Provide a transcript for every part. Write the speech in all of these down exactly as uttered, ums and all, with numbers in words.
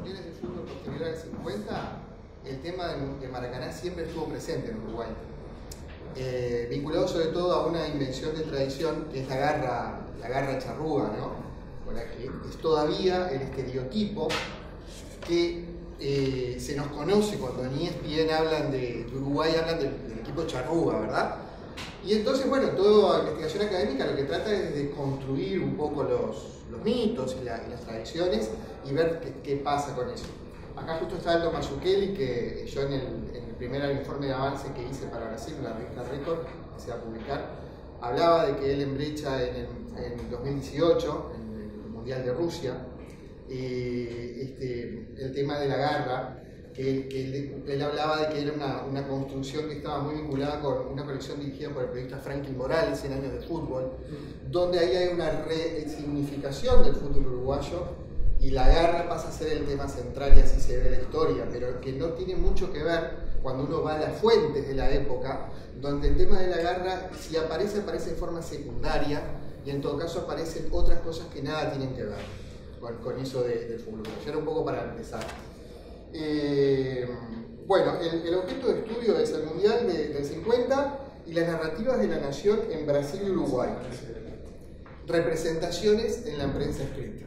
mundiales de fútbol posterior al cincuenta, el tema de Maracaná siempre estuvo presente en Uruguay. Eh, vinculado sobre todo a una invención de tradición que es la garra, la garra charrúa, ¿no? Con la que es todavía el estereotipo que eh, se nos conoce cuando en E S P N hablan de, de Uruguay, hablan del, del equipo charrúa, ¿verdad? Y entonces, bueno, toda investigación académica lo que trata es de construir un poco los, los mitos y, la, y las tradiciones y ver qué, qué pasa con eso. Acá justo está Aldo Mazzucchelli, que yo en el, en el primer informe de avance que hice para Brasil, la revista Record, que se va a publicar, hablaba de que él en Brecha en el en dos mil dieciocho, en el Mundial de Rusia, eh, este, el tema de la garra, que, que él, él hablaba de que era una, una construcción que estaba muy vinculada con una colección dirigida por el periodista Franklin Morales, cien años de fútbol, donde ahí hay una resignificación del fútbol uruguayo y la garra pasa a ser el tema central y así se ve la historia, pero que no tiene mucho que ver cuando uno va a las fuentes de la época, donde el tema de la garra, si aparece, aparece de forma secundaria y en todo caso aparecen otras cosas que nada tienen que ver con, con eso de, del fútbol. Ya era un poco para empezar. Eh, bueno, el, el objeto de estudio es el Mundial de, del cincuenta y las narrativas de la nación en Brasil y Uruguay. Representaciones en la prensa escrita.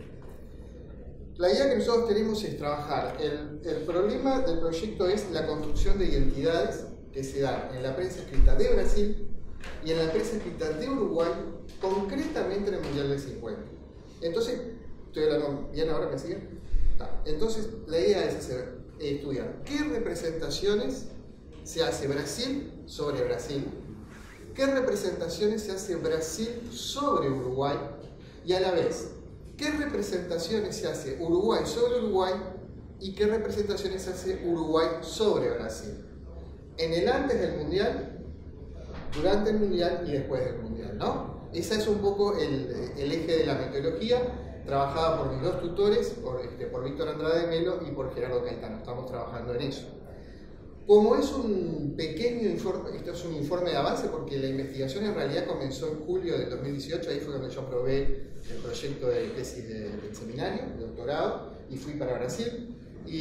La idea que nosotros tenemos es trabajar. El, el problema del proyecto es la construcción de identidades que se dan en la prensa escrita de Brasil y en la prensa escrita de Uruguay, concretamente en el Mundial del cincuenta. Entonces, ¿estoy hablando bien ahora? ¿Me siguen? Entonces, la idea es hacer, estudiar qué representaciones se hace Brasil sobre Brasil, qué representaciones se hace Brasil sobre Uruguay y a la vez, qué representaciones se hace Uruguay sobre Uruguay y qué representaciones se hace Uruguay sobre Brasil. En el antes del Mundial, durante el Mundial y después del Mundial, ¿no? Ese es un poco el, el eje de la metodología, trabajada por mis dos tutores, por, este, por Víctor Andrade Melo y por Gerardo Caetano. Estamos trabajando en eso. Como es un pequeño informe, esto es un informe de avance porque la investigación en realidad comenzó en julio del dos mil dieciocho, ahí fue cuando yo aprobé el proyecto de tesis de, del seminario, de doctorado, y fui para Brasil.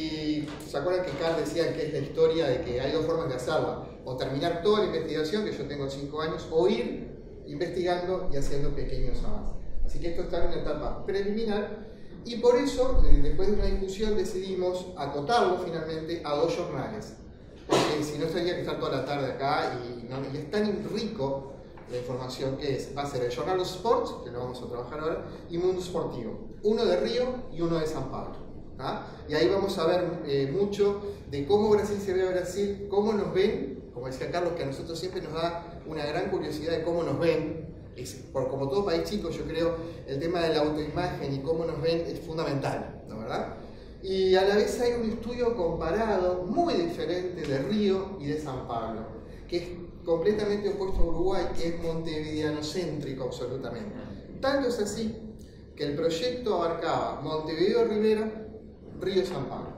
Y se acuerdan que Carl decía que es la historia de que hay dos formas de hacerla, o terminar toda la investigación, que yo tengo cinco años, o ir investigando y haciendo pequeños avances. Así que esto está en una etapa preliminar y por eso, después de una discusión, decidimos acotarlo finalmente a dos jornales. Porque si no, tendría que estar toda la tarde acá y, no, y es tan rico la información que es. Va a ser el Jornal of Sports, que lo vamos a trabajar ahora, y Mundo Sportivo. Uno de Río y uno de San Pablo. ¿Ah? Y ahí vamos a ver eh, mucho de cómo Brasil se ve a Brasil, cómo nos ven, como decía Carlos, que a nosotros siempre nos da una gran curiosidad de cómo nos ven. Es, por, como todo país chico, yo creo, el tema de la autoimagen y cómo nos ven es fundamental, ¿no verdad? Y a la vez hay un estudio comparado muy diferente de Río y de San Pablo, que es completamente opuesto a Uruguay, que es montevideanocéntrico absolutamente. Tanto es así que el proyecto abarcaba Montevideo Rivera, Río y San Pablo.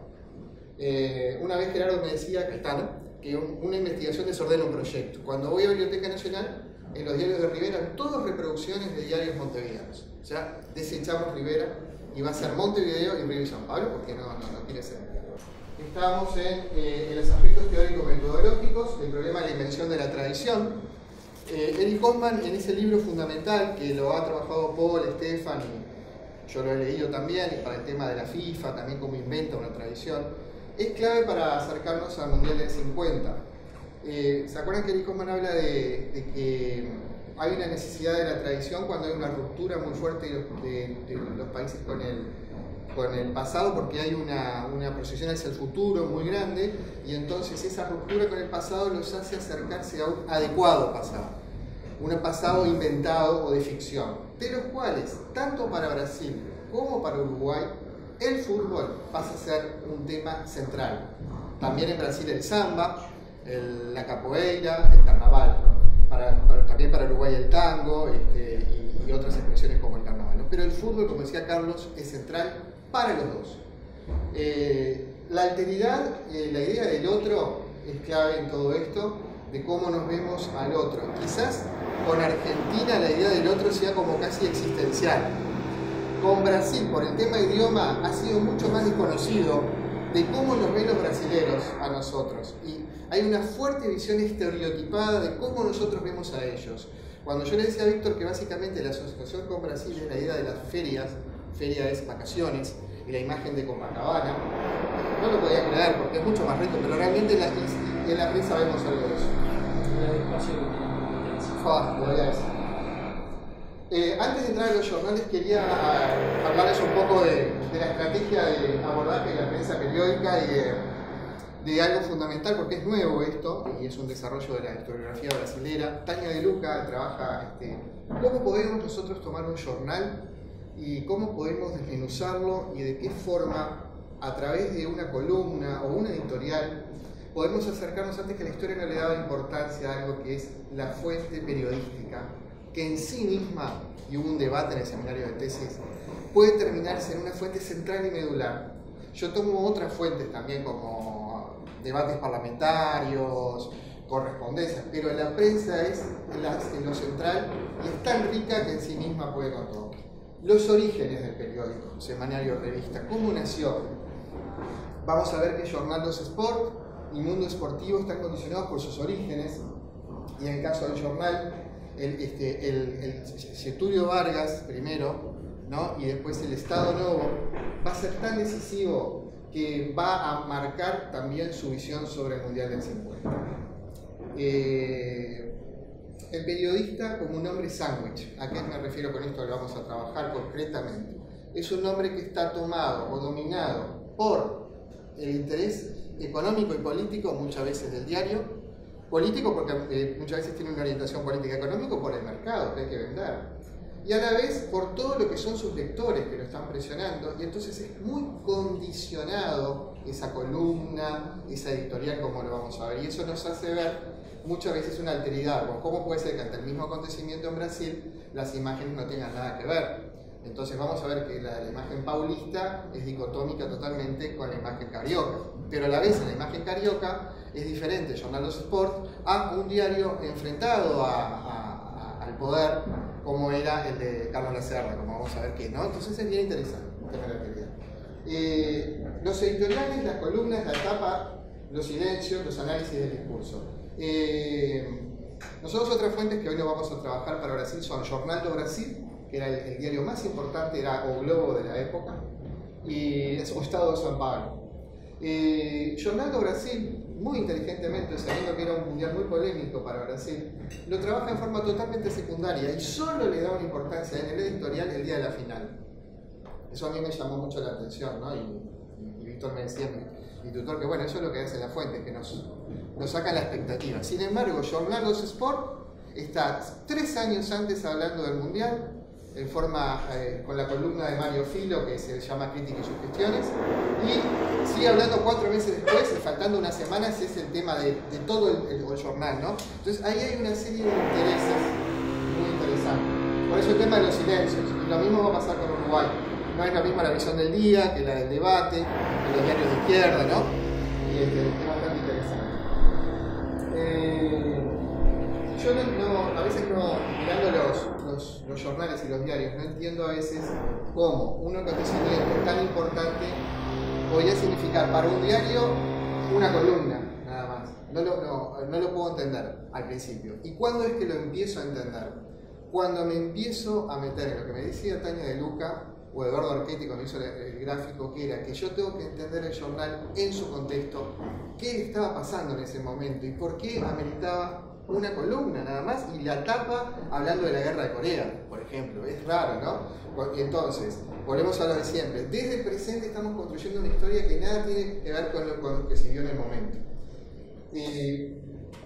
Eh, una vez Gerardo me decía, Caetano, que un, una investigación desordena un proyecto. Cuando voy a Biblioteca Nacional, en los diarios de Rivera, todas reproducciones de diarios montevideanos. O sea, desechamos Rivera y va a ser Montevideo y Río y San Pablo, porque no, no, no tiene sentido. Estamos en, eh, en los aspectos teórico-metodológicos, el problema de la invención de la tradición. Eh, Eric Hoffman, en ese libro fundamental, que lo ha trabajado Paul, Stefan, y yo lo he leído también, y para el tema de la FIFA, también cómo inventa una tradición, es clave para acercarnos al Mundial del cincuenta. Eh, ¿Se acuerdan que Eric Hoffman habla de, de que hay una necesidad de la tradición cuando hay una ruptura muy fuerte de, de, de los países con el, con el pasado, porque hay una, una proyección hacia el futuro muy grande y entonces esa ruptura con el pasado los hace acercarse a un adecuado pasado, un pasado inventado o de ficción, de los cuales, tanto para Brasil como para Uruguay, el fútbol pasa a ser un tema central. También en Brasil el samba, El, la capoeira, el carnaval, para, para, también para Uruguay el tango este, y, y otras expresiones como el carnaval, ¿no? Pero el fútbol, como decía Carlos, es central para los dos. Eh, la alteridad, eh, la idea del otro es clave en todo esto, de cómo nos vemos al otro. Quizás con Argentina la idea del otro sea como casi existencial. con Brasil, por el tema idioma, ha sido mucho más desconocido de cómo nos ven los brasileños a nosotros. Y hay una fuerte visión estereotipada de cómo nosotros vemos a ellos. Cuando yo le decía a Víctor que básicamente la asociación con Brasil es la idea de las ferias, feria es vacaciones, y la imagen de Copacabana, no lo podía creer porque es mucho más rico, pero realmente en la, en la prensa vemos algo de eso. Ah, lo voy a decir. Eh, antes de entrar a los jornales quería uh, hablarles un poco de, de la estrategia de abordaje de la prensa periódica y de, de algo fundamental, porque es nuevo esto y es un desarrollo de la historiografía brasilera. Tania de Luca trabaja este, cómo podemos nosotros tomar un jornal y cómo podemos desmenuzarlo y de qué forma, a través de una columna o una editorial, podemos acercarnos. Antes, que la historia no le daba importancia a algo que es la fuente periodística, que en sí misma, y hubo un debate en el seminario de tesis, puede terminarse en una fuente central y medular. Yo tomo otras fuentes también, como debates parlamentarios, correspondencias, pero la prensa es la, en lo central y es tan rica que en sí misma puede con todo. Los orígenes del periódico, semanario, revista, ¿cómo nació? Vamos a ver que Jornal dos Sport y Mundo Esportivo están condicionados por sus orígenes, y en el caso del jornal, el, este, el, el Getúlio Vargas primero, ¿no? Y después el Estado Novo, va a ser tan decisivo que va a marcar también su visión sobre el Mundial del cincuenta. Eh, el periodista como un hombre sándwich, ¿a qué me refiero con esto que vamos a trabajar concretamente? Es un hombre que está tomado o dominado por el interés económico y político, muchas veces del diario, político porque eh, muchas veces tiene una orientación política, económico por el mercado que hay que vender, y a la vez por todo lo que son sus lectores que lo están presionando, y entonces es muy condicionado esa columna, esa editorial, como lo vamos a ver, y eso nos hace ver muchas veces una alteridad. ¿Cómo puede ser que ante el mismo acontecimiento en Brasil las imágenes no tengan nada que ver? Entonces vamos a ver que la, la imagen paulista es dicotómica totalmente con la imagen carioca, pero a la vez en la imagen carioca es diferente Jornal dos Sport a un diario enfrentado a, a, a, al poder, como era el de Carlos Lacerda, como vamos a ver que no. Entonces es bien interesante tener la actividad. Eh, los editoriales, las columnas, la etapa, los silencios, los análisis del discurso. Eh, nosotros otras fuentes que hoy no vamos a trabajar para Brasil son Jornal do Brasil, que era el, el diario más importante, era o Globo de la época, y es o Estado de São Paulo. Eh, Jornal do Brasil, muy inteligentemente, sabiendo que era un mundial muy polémico para Brasil, lo trabaja en forma totalmente secundaria y solo le da una importancia en el editorial el día de la final. Eso a mí me llamó mucho la atención, ¿no? Y, y, y Víctor me decía, mi tutor, que bueno, eso es lo que hace la fuente, que nos, nos saca la expectativa. Sin embargo, Jornal dos Sport está tres años antes hablando del mundial, en forma, eh, con la columna de Mario Filo, que se llama Crítica y Sugestiones, y sigue hablando cuatro meses después, y faltando unas semanas, es el tema de, de todo el, el, el jornal, ¿no? Entonces ahí hay una serie de intereses muy interesantes. Por eso el tema de los silencios, y lo mismo va a pasar con Uruguay. No es la misma la visión del día que la del debate, que los diarios de izquierda, ¿no? Y este, es bastante interesante. Eh, yo no, no, a veces no, mirando los, los, los jornales y los diarios, no entiendo a veces cómo un acontecimiento tan importante podría significar para un diario una columna, nada más. No lo, no, no lo puedo entender al principio. ¿Y cuándo es que lo empiezo a entender? Cuando me empiezo a meter en lo que me decía Tania de Luca o Eduardo Archetti cuando hizo el, el gráfico, que era que yo tengo que entender el jornal en su contexto, qué estaba pasando en ese momento y por qué ameritaba una columna nada más, y la tapa hablando de la guerra de Corea, por ejemplo. Es raro, ¿no? Y entonces, volvemos a lo de siempre. Desde el presente estamos construyendo una historia que nada tiene que ver con lo, con lo que se vio en el momento. Y...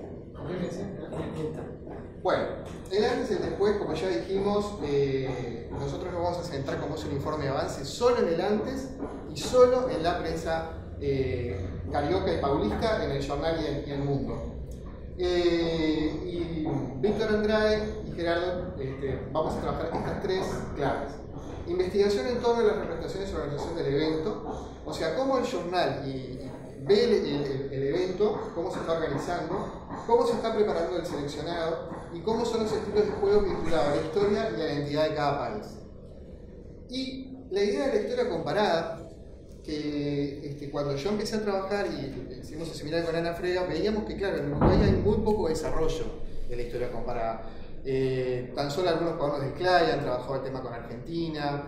Bueno, el antes y el después, como ya dijimos, eh, nosotros nos vamos a centrar, como es un informe de avance, solo en el antes y solo en la prensa eh, carioca y paulista, en el jornal y en, y el mundo. Eh, y Víctor Andrade y Gerardo, este, vamos a trabajar estas tres claves. Investigación en torno a las representaciones y organización del evento, o sea, cómo el jornal y, y ve el, el, el evento, cómo se está organizando, cómo se está preparando el seleccionado y cómo son los estilos de juego vinculados a la historia y a la identidad de cada país. Y la idea de la historia comparada, que este, cuando yo empecé a trabajar y hicimos el seminario con Ana Frega, veíamos que, claro, en Uruguay hay muy poco desarrollo de la historia comparada. Eh, tan solo algunos cuadernos de Clay han trabajado el tema con Argentina,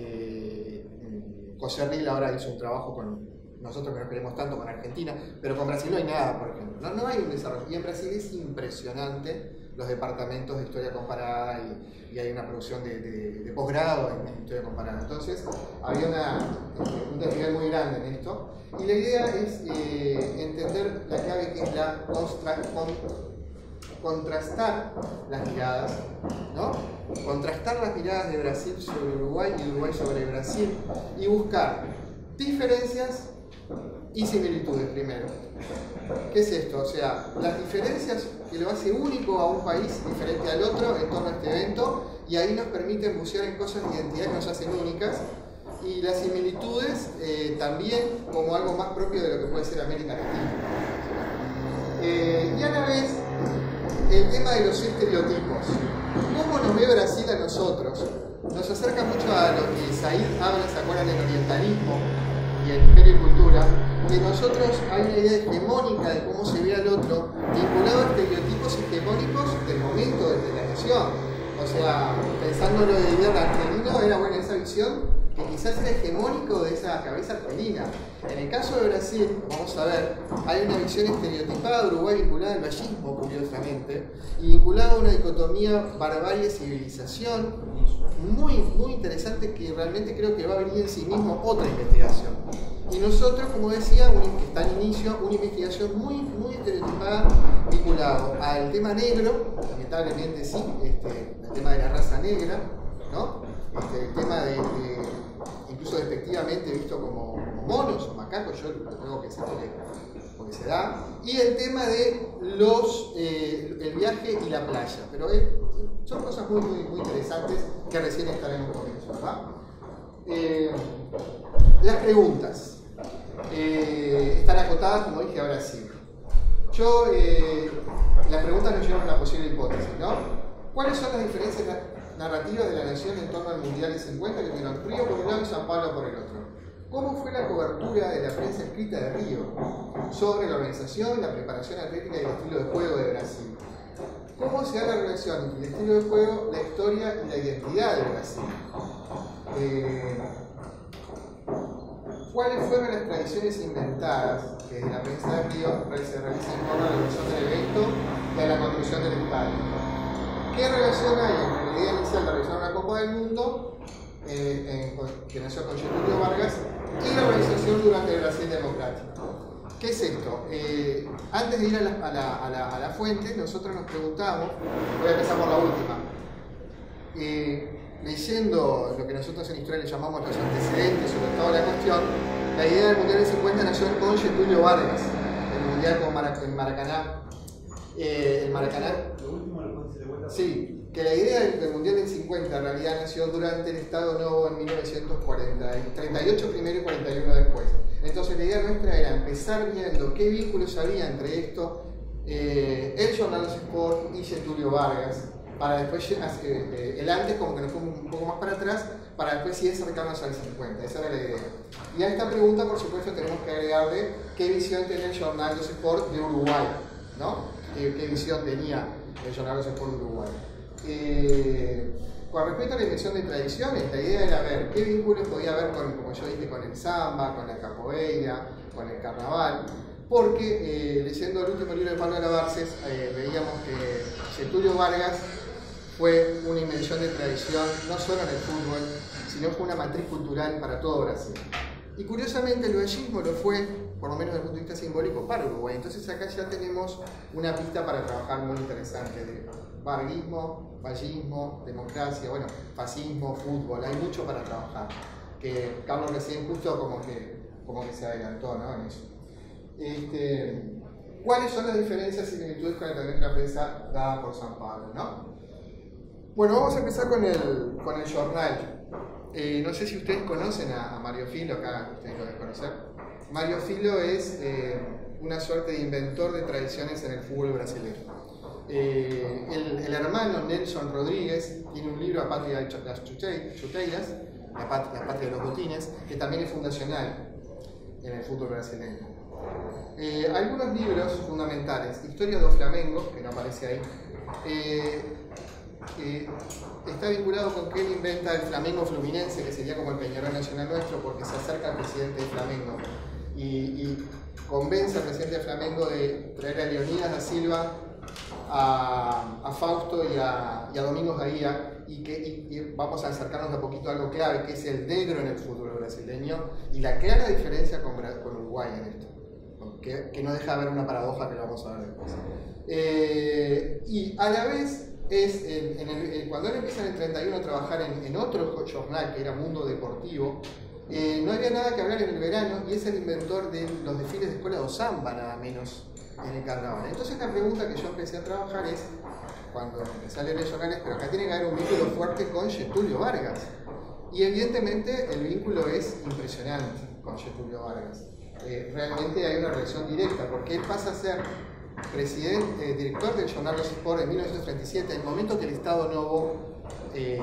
eh, José Ril ahora hizo un trabajo con nosotros que no queremos tanto con Argentina, pero con Brasil no hay nada, por ejemplo. No, no hay un desarrollo. Y en Brasil es impresionante los departamentos de historia comparada y, y hay una producción de, de, de posgrado en historia comparada. Entonces, había una, un desnivel muy grande en esto. Y la idea es eh, entender la clave que es la constra, con, contrastar las miradas, ¿no? Contrastar las miradas de Brasil sobre Uruguay y de Uruguay sobre Brasil y buscar diferencias y similitudes primero. ¿Qué es esto? O sea, las diferencias que lo hace único a un país diferente al otro en torno a este evento, y ahí nos permiten bucear en cosas de identidad que nos hacen únicas, y las similitudes eh, también como algo más propio de lo que puede ser América Latina. Eh, y a la vez, el tema de los estereotipos. ¿Cómo nos ve Brasil a nosotros? Nos acerca mucho a lo que Said habla, ¿se acuerdan del orientalismo y el imperio y cultura? Que nosotros hay una idea hegemónica de cómo se ve al otro, vinculado a estereotipos hegemónicos del momento, de la nación. O sea, pensándolo de Diego argelino, era buena esa visión que quizás era hegemónico de esa cabeza argelina. En el caso de Brasil, vamos a ver, hay una visión estereotipada de Uruguay vinculada al vallismo, curiosamente, y vinculada a una dicotomía barbarie-civilización muy, muy interesante, que realmente creo que va a venir en sí mismo otra investigación. Y nosotros, como decía, un, que está en inicio, una investigación muy, muy estereotipada vinculado al tema negro, lamentablemente sí, este, el tema de la raza negra, ¿no? Este, el tema de, de incluso despectivamente visto como, como monos o macacos, yo lo tengo que decir porque, porque se da, y el tema de los eh, el viaje y la playa, pero eh, son cosas muy, muy, muy interesantes que recién estaremos con eso, ¿verdad? Eh, las preguntas eh, están acotadas, como dije, a Brasil. Yo, eh, las preguntas nos llevan a una posible hipótesis, ¿no? ¿Cuáles son las diferencias narrativas de la nación en torno al Mundial del cincuenta, que tuvieron Río por un lado y San Pablo por el otro? ¿Cómo fue la cobertura de la prensa escrita de Río sobre la organización, la preparación atlética y el estilo de juego de Brasil? ¿Cómo se da la relación entre el estilo de juego, la historia y la identidad de Brasil? Eh, ¿Cuáles fueron las tradiciones inventadas que desde la prensa de Río se realizan en torno a la organización del evento y a la construcción del estadio? ¿Qué relación hay entre la idea inicial de realizar una Copa del Mundo, eh, en, que nació con Getúlio Vargas, y la organización durante el Brasil democrático? ¿Qué es esto? Eh, antes de ir a la, a, la, a, la, a la fuente, nosotros nos preguntamos, voy a empezar por la última, eh, leyendo lo que nosotros en historia le llamamos los antecedentes sobre el estado de la cuestión, la idea del Mundial del cincuenta nació con Getúlio Vargas, el Mundial con Marac en Maracaná. Eh, el Maracaná. Sí, que la idea del Mundial del cincuenta en realidad nació durante el Estado Novo en mil novecientos cuarenta, treinta y ocho primero y cuarenta y uno después. Entonces la idea nuestra era empezar viendo qué vínculos había entre esto, eh, el Jornal Los Sport y Getúlio Vargas, para después, eh, el antes como que nos fuimos un poco más para atrás, para después sí acercarnos al cincuenta, esa era la idea. Y a esta pregunta, por supuesto, tenemos que agregarle qué visión tenía el Jornal Los Sport de Uruguay, ¿no? ¿Qué, qué visión tenía el Jornal Los Sport de Uruguay? Eh, con respecto a la invención de tradiciones, la idea era ver qué vínculos podía haber con, como yo dije, con el samba, con la capoeira, con el carnaval, porque eh, leyendo el último libro de Pablo Alabarces, eh, veíamos que Getúlio Vargas fue una invención de tradición no solo en el fútbol, sino fue una matriz cultural para todo Brasil. Y curiosamente el vallismo lo fue, por lo menos desde el punto de vista simbólico, para Uruguay. Entonces acá ya tenemos una pista para trabajar muy interesante de varguismo, vallismo, democracia, bueno, fascismo, fútbol, hay mucho para trabajar. Que Carlos recién justo como que, como que se adelantó, ¿no? En eso. Este, ¿Cuáles son las diferencias y similitudes con el tratamiento de la prensa dada por San Pablo, ¿no? Bueno, vamos a empezar con el, con el jornal. Eh, no sé si ustedes conocen a, a Mario Filo, acá ustedes lo deben conocer. Mario Filo es eh, una suerte de inventor de tradiciones en el fútbol brasileño. Eh, el, el hermano Nelson Rodríguez tiene un libro, A Pátria das Chuteiras, la patria, la patria de los botines, que también es fundacional en el fútbol brasileño. Eh, algunos libros fundamentales, Historia do Flamengo, que no aparece ahí, eh, eh, está vinculado con que él inventa el Flamengo Fluminense, que sería como el Peñarol Nacional nuestro, porque se acerca al presidente de Flamengo y, y convence al presidente de Flamengo de traer a Leonidas da Silva, a, a Fausto y a, y a Domingos Gaía, y que y, y vamos a acercarnos un poquito a algo clave, que es el negro en el fútbol brasileño y la clara diferencia con, con Uruguay en esto, que, que no deja de ver una paradoja que lo vamos a ver después. Eh, y a la vez, es en, en el, cuando él empieza en el treinta y uno a trabajar en, en otro jornal que era Mundo Deportivo, eh, no había nada que hablar en el verano, y es el inventor de los desfiles de escuela do samba, nada menos, en el carnaval. Entonces la pregunta que yo empecé a trabajar es, cuando empecé a leer esos jornales, pero acá tiene que haber un vínculo fuerte con Getúlio Vargas. Y evidentemente el vínculo es impresionante con Getúlio Vargas. Eh, realmente hay una relación directa, porque él pasa a ser presidente, eh, director del Jornal Los Sport en mil novecientos treinta y siete, en el momento que el Estado Novo eh,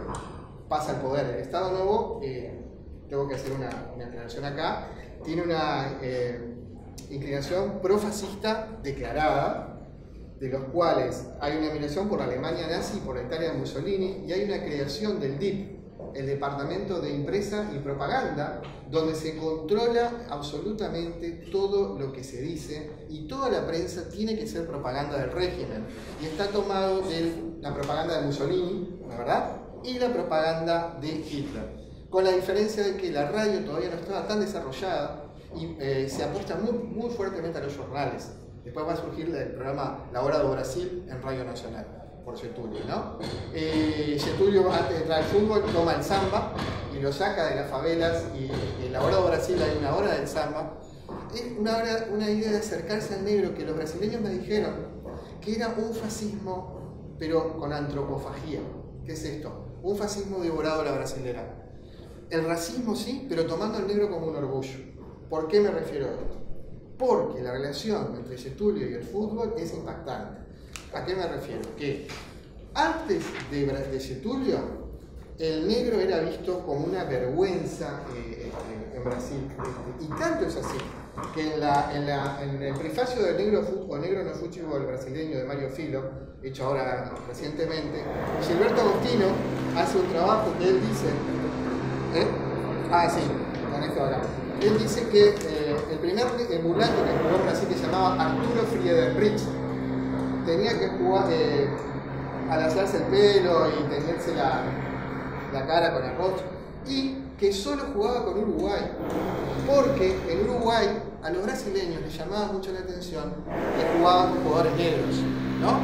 pasa al poder. El Estado Novo, eh, tengo que hacer una, una aclaración acá, tiene una eh, inclinación profascista declarada, de los cuales hay una admiración por la Alemania nazi y por la Italia de Mussolini, y hay una creación del D I P, el Departamento de Impresa y Propaganda, donde se controla absolutamente todo lo que se dice, y toda la prensa tiene que ser propaganda del régimen, y está tomado de la propaganda de Mussolini, ¿la verdad?, y la propaganda de Hitler, con la diferencia de que la radio todavía no estaba tan desarrollada y eh, se apuesta muy, muy fuertemente a los jornales. Después va a surgir el programa La Hora do Brasil en Radio Nacional, por Getúlio, ¿no? Eh, Getúlio, antes de entrar al fútbol, toma el samba y lo saca de las favelas, y en La Hora do Brasil hay una hora del samba. Es una, hora, una idea de acercarse al negro que los brasileños me dijeron que era un fascismo, pero con antropofagía. ¿Qué es esto? Un fascismo devorado a la brasilera. El racismo sí, pero tomando al negro como un orgullo. ¿Por qué me refiero a esto? Porque la relación entre Getúlio y el fútbol es impactante. ¿A qué me refiero? Que antes de, de Getúlio, el negro era visto como una vergüenza eh, eh, en Brasil. Y tanto es así, que en, la, en, la, en el prefacio del negro, o negro no fútbol brasileño de Mario Filo, hecho ahora recientemente, Gilberto Agostino hace un trabajo que él dice... ¿eh? Ah, sí, con esto hablamos. Él dice que eh, el primer el mulato que jugó en Brasil, que se llamaba Arturo Friedrich, tenía que jugar, eh, alaciarse el pelo y teñirse la, la cara con arroz, y que solo jugaba con Uruguay, porque en Uruguay a los brasileños les llamaba mucho la atención que jugaban con jugadores negros, ¿no?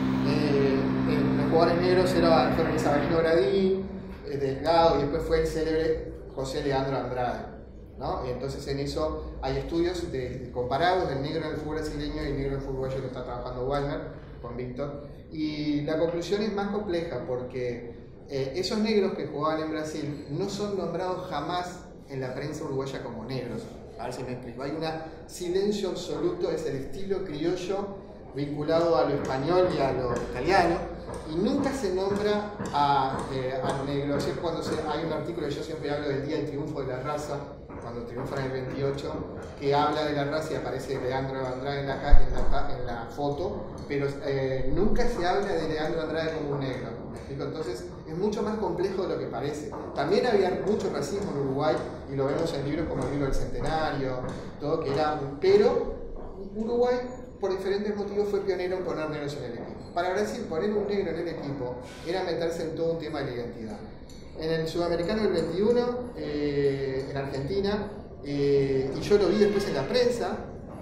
Eh, eh, los jugadores negros eran, fueron Isabelino Gradín, eh, Delgado, y después fue el célebre José Leandro Andrade, ¿no? Y entonces en eso hay estudios de, de comparados del negro en el fútbol brasileño y el negro en el fútbol uruguayo, que está trabajando Walmer con Víctor, y la conclusión es más compleja, porque eh, esos negros que jugaban en Brasil no son nombrados jamás en la prensa uruguaya como negros. A ver si me explico. Hay un silencio absoluto, es el estilo criollo vinculado a lo español y a lo italiano, y nunca se nombra a, eh, a negros. Es cuando se, hay un artículo que yo siempre hablo del Día del Triunfo de la Raza, cuando triunfan el veintiocho, que habla de la raza y aparece Leandro Andrade en la, en la, en la foto, pero eh, nunca se habla de Leandro Andrade como un negro. ¿Me explico? Entonces es mucho más complejo de lo que parece. También había mucho racismo en Uruguay, y lo vemos en libros como el libro del Centenario, todo, que era, pero Uruguay por diferentes motivos fue pionero en poner negros en el equipo. Para Brasil, poner un negro en el equipo era meterse en todo un tema de la identidad. En el Sudamericano del veintiuno, eh, en Argentina, eh, y yo lo vi después en la prensa,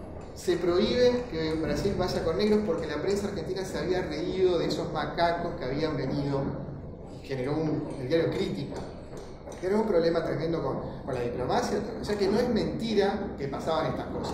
se prohíbe que Brasil vaya con negros porque la prensa argentina se había reído de esos macacos que habían venido, generó un, el diario Crítica, generó un problema tremendo con, con la diplomacia, o sea que no es mentira que pasaban estas cosas.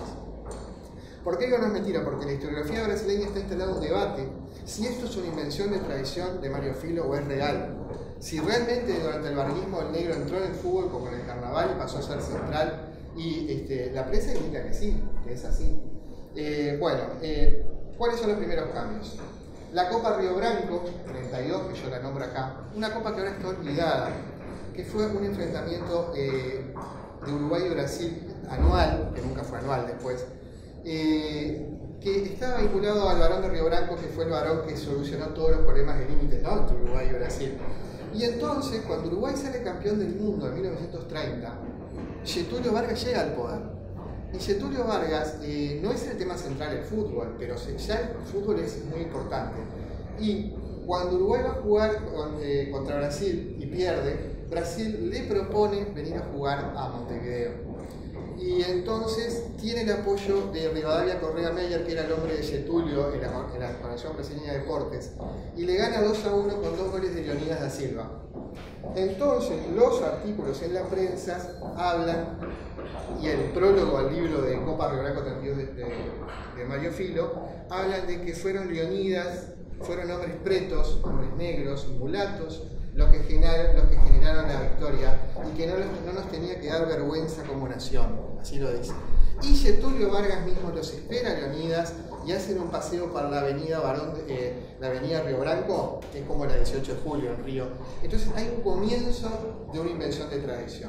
¿Por qué digo no es mentira? Porque en la historiografía brasileña está instalado un debate si esto es una invención de tradición de Mario Filo o es real. Si realmente durante el varguismo el negro entró en el fútbol como en el carnaval y pasó a ser central, y este, la prensa indica que sí, que es así. Eh, bueno, eh, ¿cuáles son los primeros cambios? La Copa Río Branco, treinta y dos, que yo la nombro acá, una copa que ahora está olvidada, que fue un enfrentamiento eh, de Uruguay y Brasil anual, que nunca fue anual después, eh, que estaba vinculado al varón de Río Branco, que fue el varón que solucionó todos los problemas de límites, ¿no?, entre Uruguay y Brasil. Y entonces, cuando Uruguay sale campeón del mundo en mil novecientos treinta, Getúlio Vargas llega al poder. Y Getúlio Vargas eh, no es el tema central el fútbol, pero ya el fútbol es muy importante. Y cuando Uruguay va a jugar con, eh, contra Brasil y pierde, Brasil le propone venir a jugar a Montevideo. Y entonces tiene el apoyo de Rivadavia Correa Meyer, que era el hombre de Getúlio en la, en la Organización Brasileña de Deportes, y le gana dos a uno con dos goles de Leonidas da Silva. Entonces los artículos en la prensa hablan, y el prólogo al libro de Copa Río Branco treinta y dos de, de, de Mario Filo, hablan de que fueron Leonidas, fueron hombres pretos, hombres negros, mulatos, los que generaron, los que generaron la victoria, y que no, no nos tenía que dar vergüenza como nación, así lo dice. Y Getúlio Vargas mismo los espera a Leonidas y hacen un paseo para la avenida Barón, eh, la avenida Río Branco, que es como la dieciocho de julio en Río. Entonces hay un comienzo de una invención de tradición,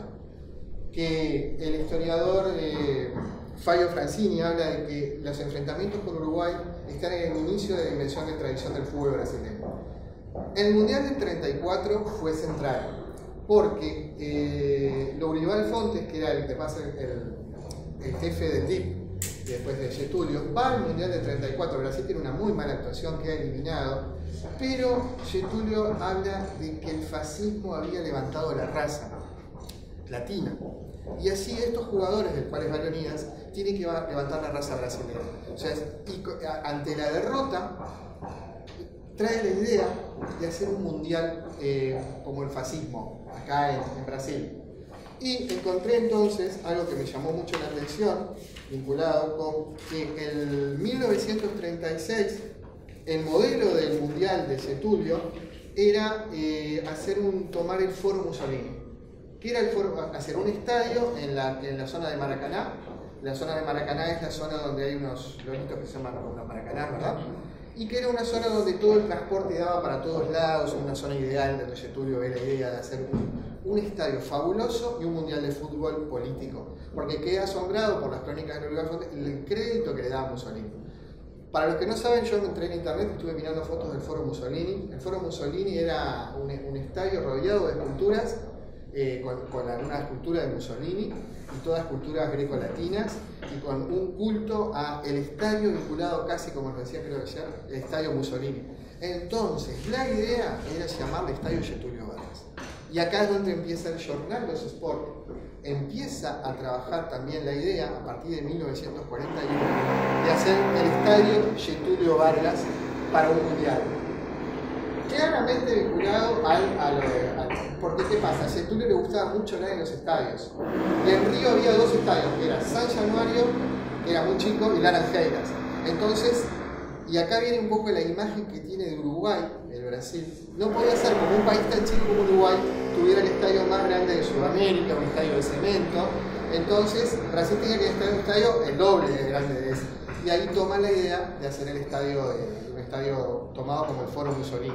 que el historiador eh, Fabio Francini habla de que los enfrentamientos con Uruguay están en el inicio de la invención de tradición del fútbol brasileño. El Mundial del treinta y cuatro fue central, porque eh, Lourival Fontes, que era el, que pasa el, el jefe del D I P después de Getúlio, va al Mundial del treinta y cuatro. Brasil tiene una muy mala actuación, queda eliminado, pero Getúlio habla de que el fascismo había levantado la raza latina. Y así estos jugadores, del cuales va Leonidas, tienen que levantar la raza brasileña. O sea, y ante la derrota, trae la idea de hacer un mundial eh, como el fascismo, acá en, en Brasil. Y encontré entonces algo que me llamó mucho la atención, vinculado con que en mil novecientos treinta y seis el modelo del mundial de Getúlio era eh, hacer un, tomar el Foro Mussolini. Que era el foro, hacer un estadio en la, en la zona de Maracaná. La zona de Maracaná es la zona donde hay unos loritos que se llaman los Maracaná, ¿verdad? Y que era una zona donde todo el transporte daba para todos lados, una zona ideal donde Getúlio ve la idea de hacer un, un estadio fabuloso y un mundial de fútbol político, porque queda asombrado por las crónicas de Lourival Fontes el crédito que le daba Mussolini. Para los que no saben, yo entré en internet y estuve mirando fotos del Foro Mussolini. El Foro Mussolini era un, un estadio rodeado de esculturas, eh, con, con una escultura de Mussolini y todas esculturas grecolatinas, y con un culto al estadio vinculado casi, como lo decía creo ayer, el estadio Mussolini. Entonces, la idea era llamarle Estadio Getúlio Vargas. Y acá es donde empieza el jornal Los Sport, empieza a trabajar también la idea, a partir de mil novecientos cuarenta y uno, de hacer el Estadio Getúlio Vargas para un mundial. Claramente vinculado al, al, al... Porque ¿qué pasa? A Getúlio le gustaba mucho hablar en los estadios. Y en Río había dos estadios, que era San Januario, que era muy chico, y Laranjeiras. Entonces, y acá viene un poco la imagen que tiene de Uruguay, el Brasil. No podía ser como un país tan chico como Uruguay tuviera el estadio más grande de Sudamérica, un estadio de cemento. Entonces, Brasil tenía que estar en un estadio el doble de grande de ese. Y ahí toma la idea de hacer el estadio, de, un estadio tomado como el Foro Mussolini.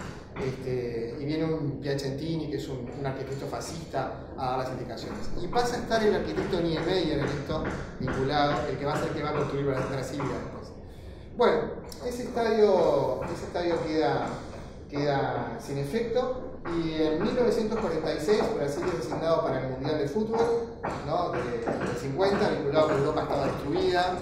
Este, y viene un Piacentini, que es un, un arquitecto fascista, a dar las indicaciones. Y pasa a estar el arquitecto Niemeyer en esto, vinculado, el que va a ser el que va a construir Brasilia después. Bueno, ese estadio, ese estadio queda, queda sin efecto, y en mil novecientos cuarenta y seis Brasil es designado para el Mundial de Fútbol, ¿no? de, de cincuenta, vinculado con Europa estaba destruida,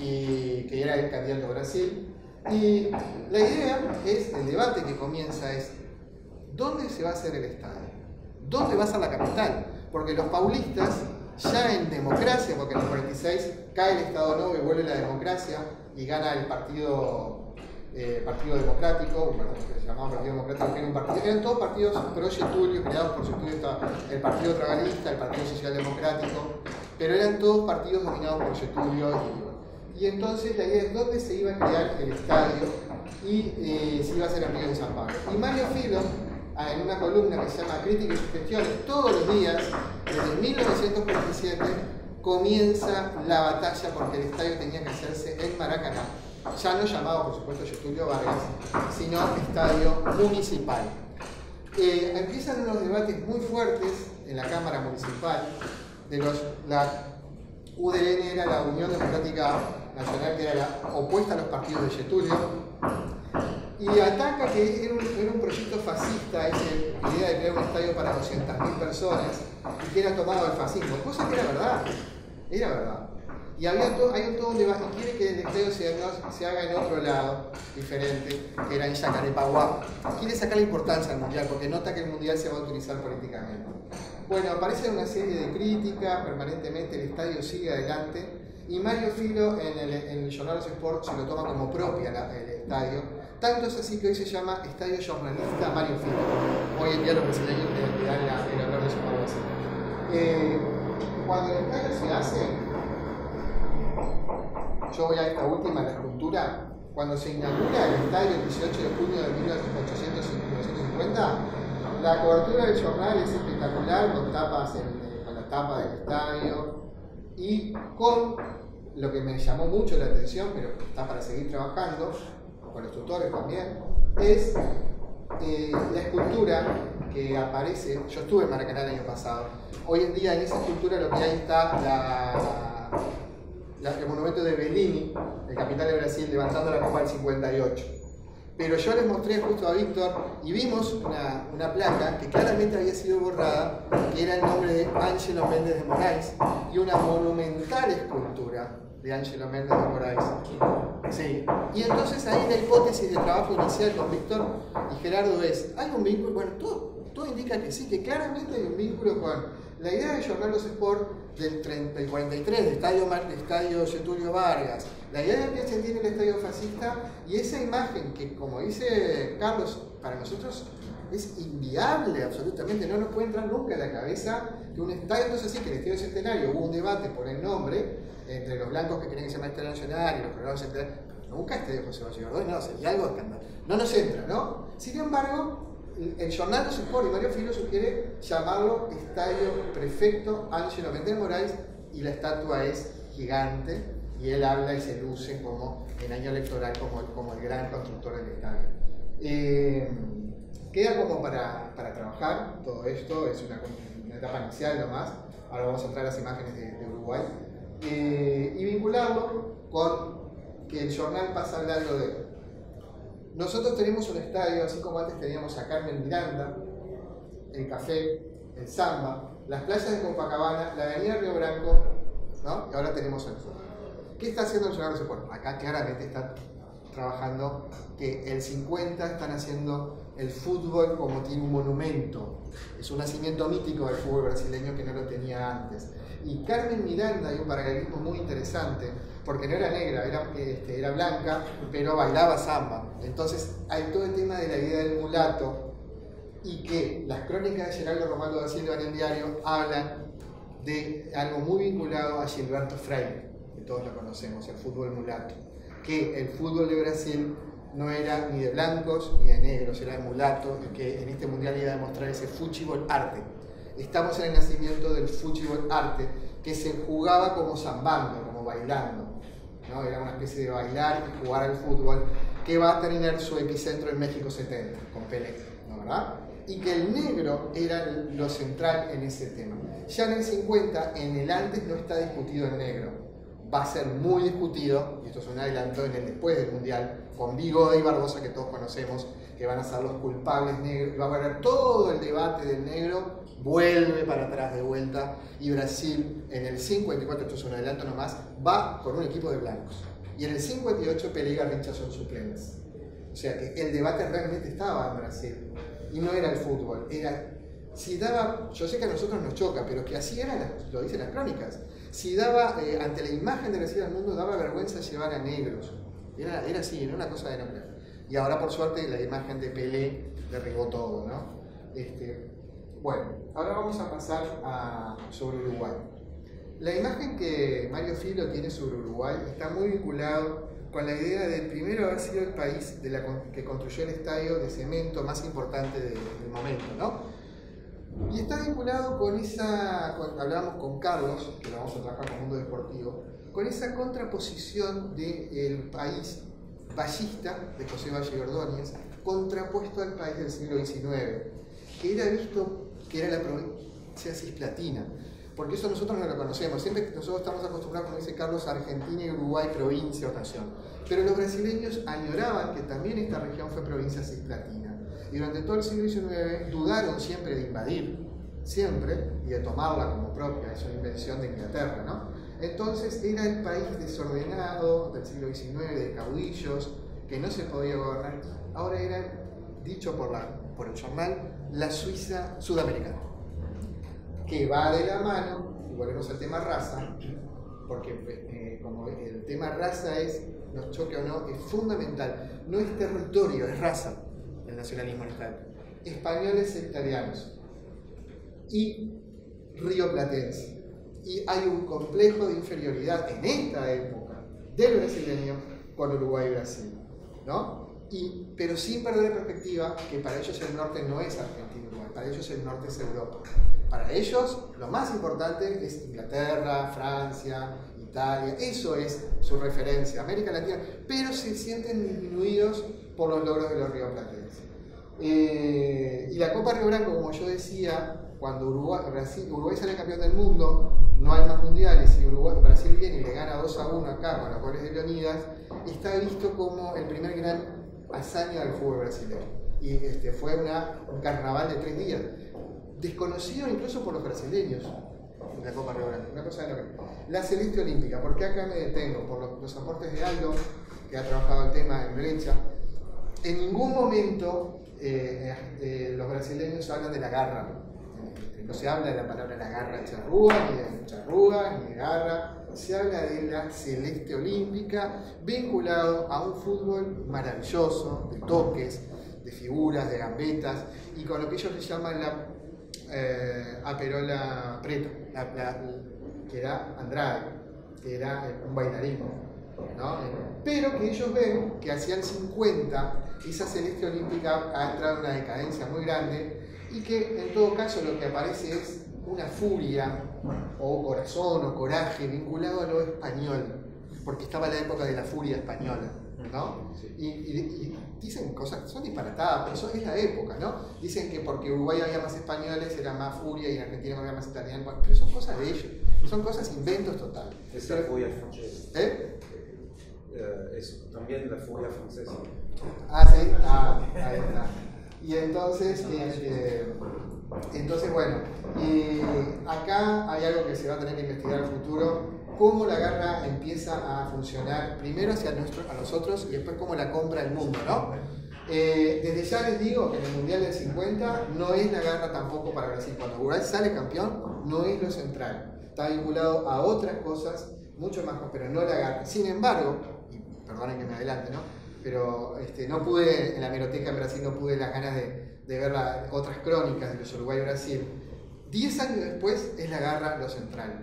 y que era el candidato a Brasil. Y la idea es, el debate que comienza es, ¿dónde se va a hacer el estadio? ¿Dónde va a ser la capital? Porque los paulistas, ya en democracia, porque en el cuarenta y seis cae el Estado Novo y vuelve la democracia y gana el Partido, eh, partido Democrático, un partido que se llamaba Partido Democrático, que era un partido, eran todos partidos pro Getúlio, creados por Getúlio, estaba el Partido Trabalista, el Partido Social Democrático, pero eran todos partidos dominados por Getúlio. Y, Y entonces la idea es dónde se iba a crear el estadio y eh, se iba a hacer en Río de San Pablo. Y Mario Filo, en una columna que se llama Crítica y Sugestiones, todos los días, desde mil novecientos cuarenta y siete, comienza la batalla porque el estadio tenía que hacerse en Maracaná, ya no llamado por supuesto Getúlio Vargas, sino estadio municipal. Eh, empiezan unos debates muy fuertes en la Cámara Municipal. De los, la U D N era la Unión Democrática Nacional, que era la opuesta a los partidos de Getúlio, y ataca que era un, era un proyecto fascista, esa idea de crear un estadio para doscientas mil personas, y que era tomado del fascismo, cosa que era verdad, era verdad. Y había todo, hay todo un debate, quiere que el estadio se, no, se haga en otro lado, diferente, que era en Jacarepaguá. Quiere sacar la importancia al mundial, porque nota que el mundial se va a utilizar políticamente. Bueno, aparece una serie de críticas, permanentemente el estadio sigue adelante, y Mario Filo en el, en el Jornal de Sport se lo toma como propia la, el estadio. Tanto es así que hoy se llama Estadio Jornalista Mario Filo. Hoy en día los brasileños le dan el honor de llamarlo así. Eh, cuando el estadio se hace, yo voy a esta última, la escultura. Cuando se inaugura el estadio el dieciocho de junio de mil ochocientos cincuenta, la cobertura del jornal es espectacular, con, tapas en, con la tapa del estadio y con lo que me llamó mucho la atención, pero está para seguir trabajando, con los tutores también, es eh, la escultura que aparece. Yo estuve en Maracaná el año pasado. Hoy en día en esa escultura lo que hay está la, la, el monumento de Bellini, el capitán de Brasil, levantando la copa del cincuenta y ocho. Pero yo les mostré justo a Víctor y vimos una, una placa que claramente había sido borrada, que era el nombre de Ángelo Méndez de Moraes, y una monumental escultura de Ángelo Méndez de Moraes. Sí. Y entonces ahí la hipótesis de trabajo inicial con Víctor y Gerardo es, ¿hay un vínculo? Bueno, todo, todo indica que sí, que claramente hay un vínculo con la idea de Jornal Los Sport del treinta y cuarenta y tres, de Estadio, de Estadio Getúlio Vargas, la idea de que se tiene el estadio fascista y esa imagen que, como dice Carlos, para nosotros es inviable absolutamente, no nos puede entrar nunca en la cabeza que un estadio, entonces sí, que el Estadio Centenario, hubo un debate por el nombre entre los blancos que creen que se llama Estadio Nacional y los colorados Centenarios, nunca Estadio José Valle Gordón, no, sería algo escandaloso, no nos entra, ¿no? Sin embargo, el Jornal Los Sport y Mario Filo sugiere llamarlo Estadio Prefecto Ángelo Méndez de Moraes y la estatua es gigante y él habla y se luce como en año electoral como, como el gran constructor del estadio. Eh, queda como para, para trabajar todo esto, es una, una etapa inicial nomás, ahora vamos a entrar a las imágenes de, de Uruguay eh, y vincularlo con que el jornal pasa hablando de nosotros tenemos un estadio, así como antes teníamos a Carmen Miranda, el Café, el Samba, las playas de Copacabana, la avenida Río Branco, ¿no? Y ahora tenemos el fútbol. ¿Qué está haciendo el Jornal? Bueno, acá claramente están trabajando que el cincuenta están haciendo el fútbol como tiene un monumento. Es un nacimiento mítico del fútbol brasileño que no lo tenía antes. Y Carmen Miranda, hay un paralelismo muy interesante, porque no era negra, era, este, era blanca, pero bailaba samba. Entonces hay todo el tema de la idea del mulato y que las crónicas de Geraldo Romaldo da Silva en el diario hablan de algo muy vinculado a Gilberto Freire, que todos lo conocemos, el fútbol mulato, que el fútbol de Brasil no era ni de blancos ni de negros, era de mulato, y que en este mundial iba a demostrar ese fútbol arte. Estamos en el nacimiento del fútbol arte, que se jugaba como zambando, como bailando, ¿no? Era una especie de bailar y jugar al fútbol, que va a tener su epicentro en México setenta, con Pelé, ¿no, verdad? Y que el negro era lo central en ese tema. Ya en el cincuenta, en el antes no está discutido el negro, va a ser muy discutido, y esto es un adelanto, en el después del Mundial, con Bigode y Barbosa, que todos conocemos, que van a ser los culpables negros, va a haber todo el debate del negro, vuelve para atrás de vuelta, y Brasil en el cincuenta y cuatro, esto es un adelanto nomás, va con un equipo de blancos. Y en el cincuenta y ocho Pelé y Garrincha son suplentes. O sea que el debate realmente estaba en Brasil. Y no era el fútbol, era... Si daba, yo sé que a nosotros nos choca, pero que así eran, lo dicen las crónicas, si daba, eh, ante la imagen de Brasil al mundo, daba vergüenza llevar a negros. Era, era así, era una cosa de nombre. Y ahora, por suerte, la imagen de Pelé derribó todo, ¿no? Este, bueno, ahora vamos a pasar a, sobre Uruguay. La imagen que Mario Filo tiene sobre Uruguay está muy vinculado con la idea de primero haber sido el país de la, que construyó el estadio de cemento más importante de, del momento, ¿no? Y está vinculado con esa, con, hablábamos con Carlos, que lo vamos a trabajar con Mundo Deportivo, con esa contraposición del país ballista de José Valle Ordóñez, contrapuesto al país del siglo diecinueve. que era visto que era la provincia cisplatina, porque eso nosotros no lo conocemos. Siempre nosotros estamos acostumbrados, como dice Carlos, a Argentina y Uruguay, provincia o nación. Pero los brasileños añoraban que también esta región fue provincia cisplatina. Y durante todo el siglo diecinueve dudaron siempre de invadir, siempre, y de tomarla como propia. Es una invención de Inglaterra, ¿no? Entonces era el país desordenado del siglo diecinueve, de caudillos, que no se podía gobernar. Ahora era, dicho por, la, por el jornal, la Suiza sudamericana, que va de la mano, y volvemos al tema raza, porque eh, como el tema raza es, nos choque o no, es fundamental. No es territorio, es raza, el nacionalismo en esta época. Españoles sectarianos y rioplatense. Y hay un complejo de inferioridad en esta época del brasileño con Uruguay y Brasil, ¿no? Y, pero sin perder de perspectiva que para ellos el norte no es Argentina y Uruguay, para ellos el norte es Europa. Para ellos lo más importante es Inglaterra, Francia, Italia, eso es su referencia, América Latina, pero se sienten disminuidos por los logros de los rioplatenses. Eh, y la Copa Río Branco, como yo decía, cuando Uruguay, Brasil, Uruguay sale campeón del mundo, no hay más mundiales, y Uruguay, Brasil viene y le gana dos a uno acá con los goles de Leonidas, está visto como el primer gran hazaña del fútbol brasileño. Y este, fue una, un carnaval de tres días, desconocido incluso por los brasileños, la Copa Río Branco, una cosa de lo que... La Celeste Olímpica, ¿por qué acá me detengo? Por los, los aportes de Aldo, que ha trabajado el tema en violencia. En ningún momento eh, eh, los brasileños hablan de la garra. No se habla de la palabra la garra charrúa, ni de charrúa, ni de garra. Se habla de la Celeste Olímpica, vinculado a un fútbol maravilloso, de toques, de figuras, de gambetas, y con lo que ellos les llaman la eh, aperola preta, la, la, que era Andrade, que era un bailarín, ¿no? Pero que ellos ven que hacia el cincuenta esa Celeste Olímpica ha entrado en una decadencia muy grande, y que en todo caso lo que aparece es una furia o corazón o coraje vinculado a lo español, porque estaba la época de la furia española, ¿no? Y, y, y dicen cosas, son disparatadas, pero eso es la época, ¿no? Dicen que porque en Uruguay había más españoles era más furia y en Argentina había más italianos, pero son cosas de ellos, son cosas inventos totales. Es la furia francesa. ¿Eh? Uh, es también la furia francesa. Ah, sí, ah, ahí está. Y entonces, eh, eh, entonces bueno, eh, acá hay algo que se va a tener que investigar en el futuro, cómo la garra empieza a funcionar, primero hacia nuestro, a nosotros y después cómo la compra el mundo, ¿no? Eh, desde ya les digo que en el Mundial del cincuenta no es la garra tampoco para Brasil. Cuando Uruguay sale campeón, no es lo central, está vinculado a otras cosas mucho más, pero no la garra. Sin embargo, y perdonen que me adelante, ¿no? Pero este, no pude, en la hemeroteca en Brasil no pude las ganas de, de ver la, otras crónicas de los Uruguay y Brasil. Diez años después es la garra lo central.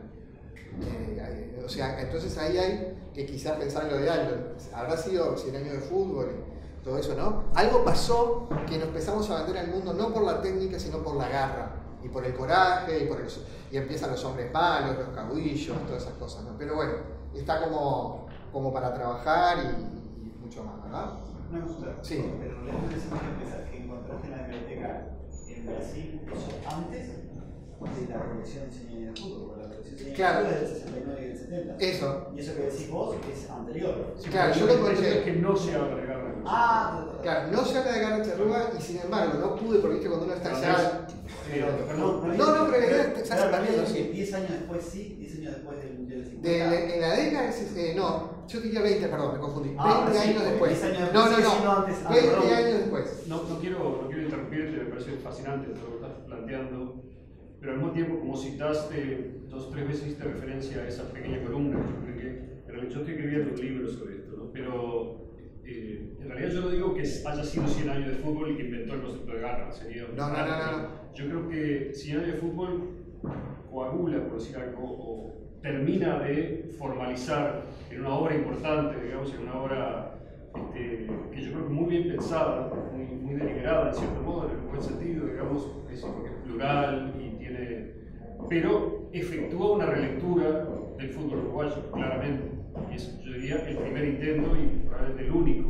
Eh, o sea, entonces ahí hay que quizás pensar en lo de algo. Habrá sido cien años de fútbol y todo eso, ¿no? Algo pasó que nos empezamos a vender al mundo no por la técnica, sino por la garra. Y por el coraje, y, por el, y empiezan los hombres malos, los caudillos, todas esas cosas, ¿no? Pero bueno, está como, como para trabajar y mucho más, ¿verdad? Una consulta. Sí. Pero no le decimos que, que encontraste en la biblioteca en Brasil, eso antes de la colección de diseño de fútbol, la colección de claro. del sesenta y nueve y del setenta. Eso. Y eso que decís vos es anterior. Sí, claro, yo lo encontré. que no se habla de garra. Ah, claro, no se habla de garra charrúa y sin embargo no pude, porque viste cuando uno está allá. pero, no, no, No, no, pero la idea es claro, también. que diez años después sí, diez años después del Mundial del cincuenta. De, en la década, eh, no, yo diría veinte, perdón, me confundí. Ah, veinte sí, años después. diez años No, no, después, sí, no. antes, ah, veinte perdón. años después. No, no, quiero, no quiero interrumpirte, me parece fascinante todo lo que estás planteando, pero al mismo tiempo, como citaste dos o tres veces, hiciste referencia a esa pequeña columna que yo publiqué, pero yo estoy escribiendo un libro sobre esto, ¿no? Pero eh, en realidad yo no digo que haya sido cien años de fútbol y que inventó el concepto de garra, sería No, no, no, no, no. Yo creo que cien años de fútbol coagula, por decir algo, o termina de formalizar en una obra importante, digamos, en una obra este, que yo creo que muy bien pensada, muy, muy deliberada en cierto modo, en el buen sentido, digamos, es, porque es plural y tiene... pero efectúa una relectura del fútbol uruguayo, claramente. Y es, yo diría, el primer intento y probablemente el único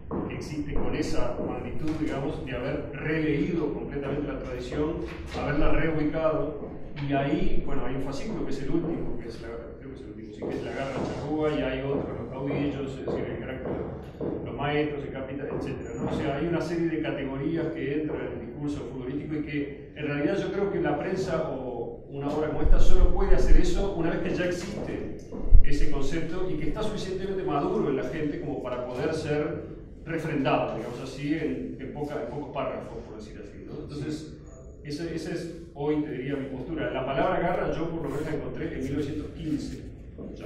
que existe con esa magnitud, digamos, de haber releído completamente la tradición, haberla reubicado, y ahí, bueno, hay un fascículo que es el último, que es la, creo que es el último, sí, que es la Garra Charrúa, y hay otros, los caudillos, es decir, el gran, los maestros, el capital, etcétera, ¿no? O sea, hay una serie de categorías que entran en el discurso futbolístico y que en realidad yo creo que la prensa o una obra como esta solo puede hacer eso una vez que ya existe ese concepto y que está suficientemente maduro en la gente como para poder ser refrendado, digamos así, en, en, poca, en pocos párrafos, por decir así, ¿no? Entonces, esa, esa es hoy, te diría, mi postura. La palabra garra yo por lo menos la encontré en mil novecientos quince, ya.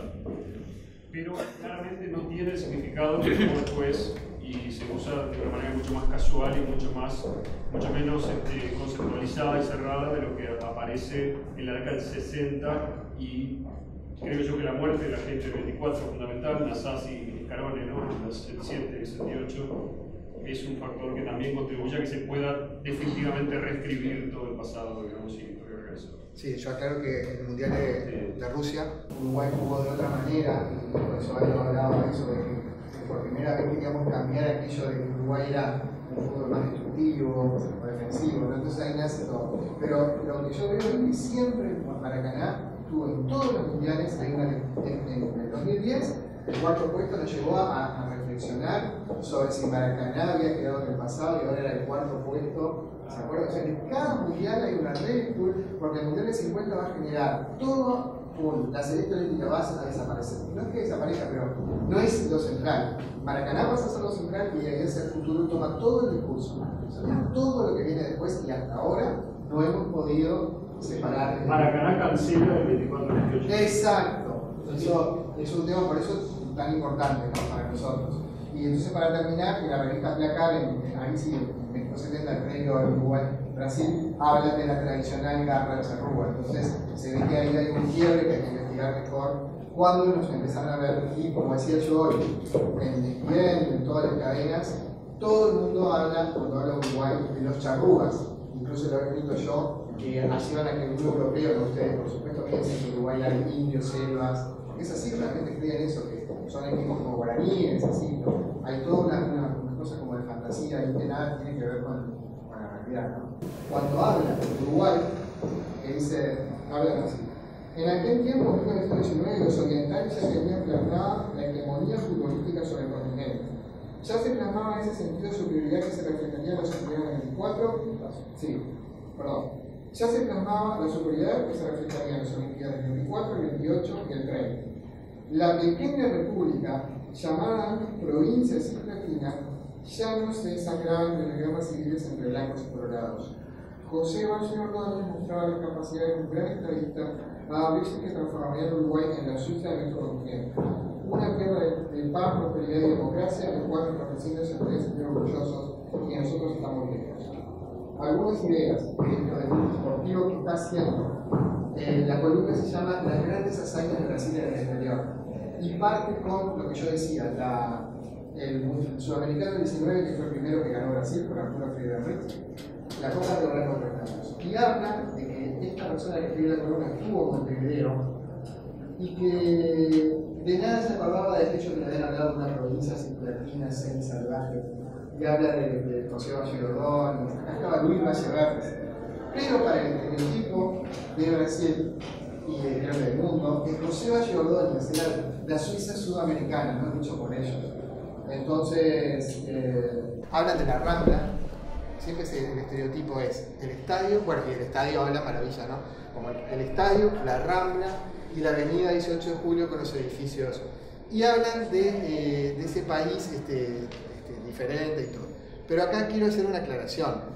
Pero claramente no tiene el significado que tuvo después y se usa de una manera mucho más casual y mucho, más, mucho menos este, conceptualizada y cerrada de lo que aparece en la década del sesenta, y creo yo que la muerte de la gente del veinticuatro es fundamental, Nasazzi y Scarone, ¿no? En el setenta y siete y setenta y ocho, es un factor que también contribuye a que se pueda definitivamente reescribir todo el pasado, digamos, y regresar. Sí, yo aclaro que en el Mundial de, de Rusia, Uruguay jugó de otra manera, y por eso había hablado de eso, de que por primera vez queríamos cambiar aquello de que Uruguay era un fútbol más destructivo o defensivo, ¿no? Entonces ahí nace todo. Pero lo que yo veo es que siempre Maracaná tuvo en todos los mundiales, hay una, en, en el dos mil diez, el cuarto puesto nos llevó a, a reflexionar sobre si Maracaná había quedado en el pasado y ahora era el cuarto puesto. ¿Se acuerdan? O sea, que cada mundial hay una relectura, porque el mundial de cincuenta va a generar todo, pum, la celeste olímpica va a desaparecer. No es que desaparezca, pero no es lo central. Maracaná pasa a ser lo central y ahí es el futuro, toma todo el discurso, todo lo que viene después, y hasta ahora no hemos podido separar. Maracaná cancela el veinticuatro veintiocho. Exacto. Eso es un tema, por eso es tan importante, ¿no? Para nosotros. Y entonces, para terminar, en la revista Placar, en, en, ahí sí, en mil novecientos setenta, el premio de Uruguay, Brasil, habla de la tradicional garra charrúa. Entonces, se ve que ahí hay un quiebre que hay que investigar mejor. Cuando nos empezaron a ver, y como decía yo hoy, en E S P N, en todas las cadenas, todo el mundo habla, cuando habla Uruguay, de los charrúas. Incluso lo he escrito yo, que ayudan a que el mundo europeo, no ustedes, por supuesto, piensen que en Uruguay hay indios, selvas. Es así, la gente cree en eso, que son equipos como guaraníes, así, ¿no? Hay toda una, una, una cosa como de fantasía y que nada tiene que ver con, con la realidad, ¿no? Cuando habla de Uruguay, que dice, hablan así. En aquel tiempo, en mil novecientos diecinueve, los orientales ya tenían plasmada la hegemonía futbolística sobre el continente. Ya se plasmaba en ese sentido su prioridad que se reflejaría en los Olimpiadas del veinticuatro, sí, perdón. Ya se plasmaba la superioridad que se reflejaría en las Olimpiadas del veinticuatro, el veintiocho y el treinta. La pequeña república, llamada antes provincia cisplatina, ya no se desangraba entre las guerras civiles entre blancos y colorados. José Valle Ordóñez mostraba la capacidad de un gran estadista a abrirse que transformaría el Uruguay en la Suiza de nuestro continente. Una tierra de, de paz, prosperidad y democracia, en la cual nuestros vecinos se pueden sentir orgullosos y nosotros estamos lejos. Algunas ideas dentro del deportivo que está haciendo. Eh, la columna se llama Las grandes hazañas de Brasil en el exterior, y parte con lo que yo decía, la, el sudamericano del diecinueve, que fue el primero que ganó Brasil por Arturo Freitas Ritz, la Copa de Orlando Fernandes. Y habla de que esta persona que escribió la columna estuvo en Montevideo y que de nada se acordaba de aquello que le habían hablado de una provincia cisplatina, semi-salvaje, y habla de, de José Valle Ordóñez, acá estaba Luis Valle Verdes. Pero para el estereotipo de Brasil y de, creo, del mundo, que José Valle Ordóñez era la Suiza sudamericana, no dicho por ellos. Entonces, eh, hablan de la Rambla, siempre el estereotipo es el estadio, bueno, y el estadio habla maravilla, ¿no? Como el, el estadio, la Rambla y la avenida dieciocho de julio con los edificios. Y hablan de, eh, de ese país este, este, diferente y todo. Pero acá quiero hacer una aclaración.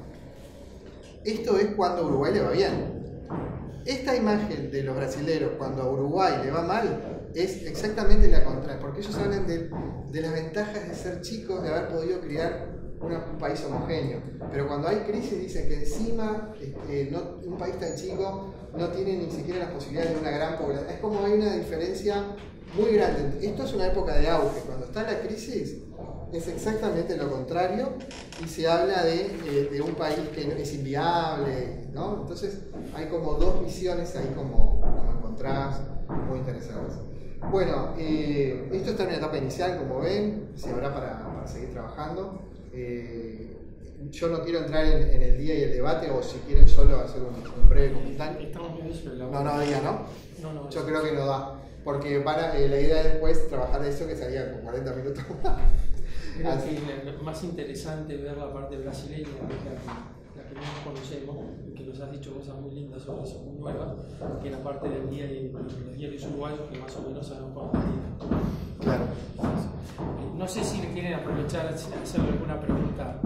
Esto es cuando a Uruguay le va bien. Esta imagen de los brasileros cuando a Uruguay le va mal es exactamente la contraria, porque ellos hablan de, de las ventajas de ser chicos, de haber podido criar una, un país homogéneo. Pero cuando hay crisis dicen que encima este, no, un país tan chico no tiene ni siquiera las posibilidades de una gran población. Es como hay una diferencia muy grande. Esto es una época de auge. Cuando está la crisis es exactamente lo contrario y se habla de, eh, de un país que es inviable, ¿no? Entonces hay como dos visiones ahí como, como encontradas muy interesantes. Bueno, eh, esto está en una etapa inicial, como ven, se habrá para, para a seguir trabajando. Eh, yo no quiero entrar en, en el día y el debate, o si quieren solo hacer un, un breve comentario. Estamos en eso. No, no diga, ¿no? No, no. Yo creo que no da. Porque para, eh, la idea es después trabajar de eso, que salía con cuarenta minutos más. Creo que es más interesante ver la parte brasileña, que es la que, la que menos conocemos, y que nos has dicho cosas muy lindas sobre eso, muy nuevas, que la parte del día y los diarios uruguayos, que más o menos sabemos por dónde. Claro. No sé si le quieren aprovechar hacerle alguna pregunta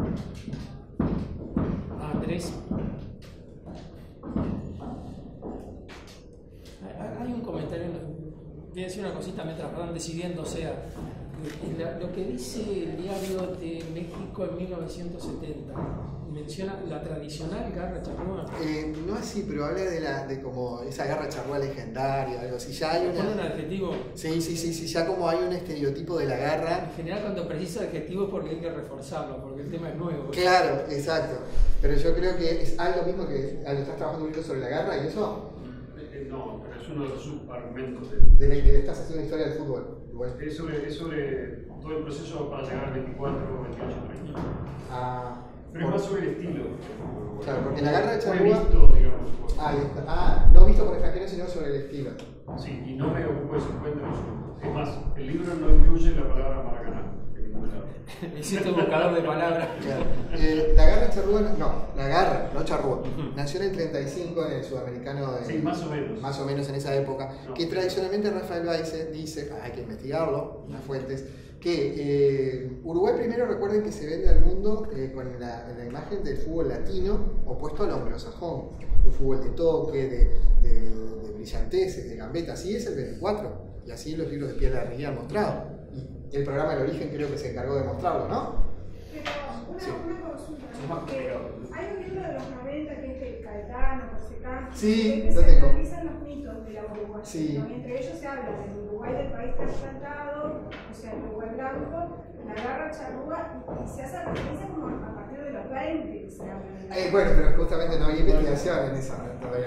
a Andrés. Hay un comentario, voy a decir una cosita mientras van decidiendo, o sea, lo que dice el diario de México en mil novecientos setenta menciona la tradicional garra charrúa. Eh, no así, pero habla de la de como esa garra charrúa legendaria, algo así. Ya hay una. ¿Pone un adjetivo? Sí, sí, sí, sí, ya como hay un estereotipo de la garra. En general, cuando precisa adjetivo es porque hay que reforzarlo, porque el tema es nuevo. Claro, exacto. Pero yo creo que es algo mismo que. ¿Estás trabajando un libro sobre la garra y eso? No, pero es uno de los subargumentos de, de la que estás haciendo una historia del fútbol. Igual. Es sobre, es sobre todo el proceso para llegar al veinticuatro, veintiocho, treinta. Ah, pero es más sobre el estilo. Claro, porque la garra de Fue charrúa. visto, digamos. Ah, ah, no visto por extranjeros, sino sobre el estilo. Sí, y no me ocupo de su encuentro. Es más, el libro no incluye la palabra Maracaná en ningún lado. Hiciste un buscador de palabras. Claro. Eh, la garra charrúa, no, la garra, no charrúa. Nació en el treinta y cinco en el sudamericano. De, sí, más o menos. Más o menos en esa época. No. Que tradicionalmente Rafael Baize dice, hay que investigarlo, las fuentes, que eh, Uruguay primero, recuerden que se vende al mundo eh, con la, la imagen del fútbol latino opuesto al anglosajón. Un fútbol de toque, de, de, de brillanteces, de gambetas. Así es el veinticuatro. Y así los libros de Pierre Larrigue han mostrado. Y el programa El Origen creo que se encargó de mostrarlo, ¿no? Pero una, Sí. una consulta, porque hay un libro de los noventa que es de Caetano, Corsecán, Sí, que lo se tengo. analizan los mitos de la Uruguay. Sí. ¿no? Y entre ellos se habla del Uruguay del país trasplantado, o sea, el Uruguay blanco, la garra charrúa, y, y se hace referencia como a partir de los veinte que se habla de la Eh, bueno, pero justamente no había investigación en esa. Todavía.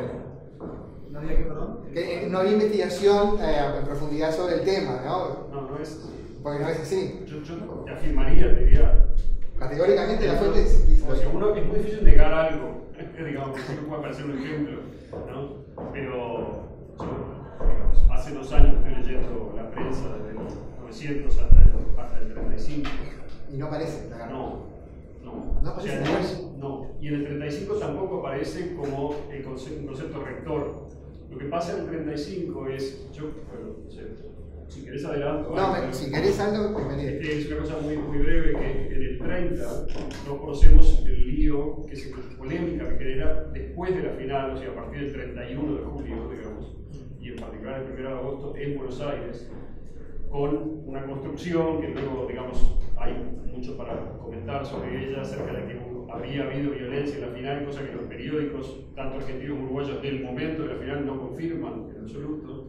¿No había que, perdón? Que, eh, no había investigación eh, en profundidad sobre el tema, ¿no? No, no es. Porque no es así. Yo, yo te afirmaría, te diría. Categóricamente la fuente es. O sea, uno, es muy difícil negar algo, digamos, que siempre puede parecer un ejemplo, ¿no? Pero yo, digamos, hace dos años estoy leyendo la prensa desde los novecientos hasta el, hasta el treinta y cinco. Y no aparece la garra. No, no. ¿No o sea, aparece? no, es, no. Y en el treinta y cinco tampoco aparece como el concepto, un concepto rector. Lo que pasa en el treinta y cinco es, yo, bueno, no sé, si querés adelanto. No, algo, me, si querés algo, bienvenido. Este, es una cosa muy, muy breve, que en el treinta no conocemos el lío, que es la polémica que genera después de la final, o sea, a partir del treinta y uno de julio, digamos, y en particular el primero de agosto en Buenos Aires, con una construcción que luego, digamos, hay mucho para comentar sobre ella, acerca de que habría habido violencia en la final, cosa que los periódicos, tanto argentinos como uruguayos del momento de la final, no confirman en absoluto.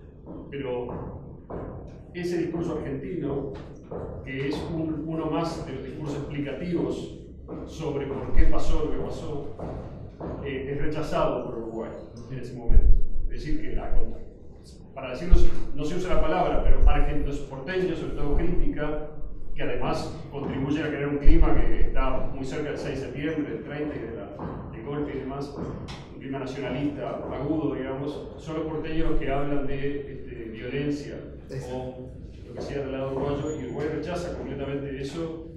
Pero ese discurso argentino, que es un, uno más de los discursos explicativos sobre por qué pasó lo que pasó, eh, es rechazado por Uruguay en ese momento. Es decir, que la, para decirlo, no se usa la palabra, pero argentinos porteños, sobre todo crítica, que además contribuye a crear un clima que está muy cerca del seis de septiembre, del treinta y de la, del golpe y demás, un clima nacionalista agudo, digamos. Son los porteños los que hablan de este, violencia o lo que sea del lado uruguayo, y Uruguay rechaza completamente eso.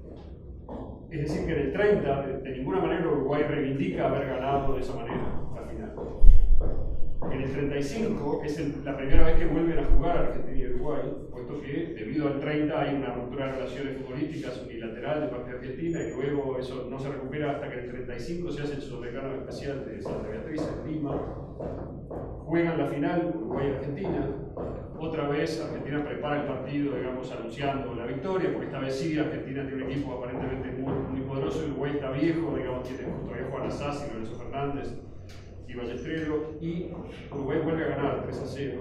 Es decir, que en el treinta, de, de ninguna manera Uruguay reivindica haber ganado de esa manera al final. En el treinta y cinco es el, la primera vez que vuelven a jugar Argentina y Uruguay, puesto que debido al treinta hay una ruptura de relaciones futbolísticas unilateral de parte de Argentina, y luego eso no se recupera hasta que en el treinta y cinco se hace el Sudamericano Especial de Santa Beatriz en Lima. Juegan la final Uruguay-Argentina. Otra vez Argentina prepara el partido, digamos, anunciando la victoria, porque esta vez sí Argentina tiene un equipo aparentemente muy, muy poderoso. Uruguay está viejo, digamos, tiene todavía Juan Asasi, Lorenzo Fernández y Ballesteros, y Uruguay vuelve a ganar tres a cero.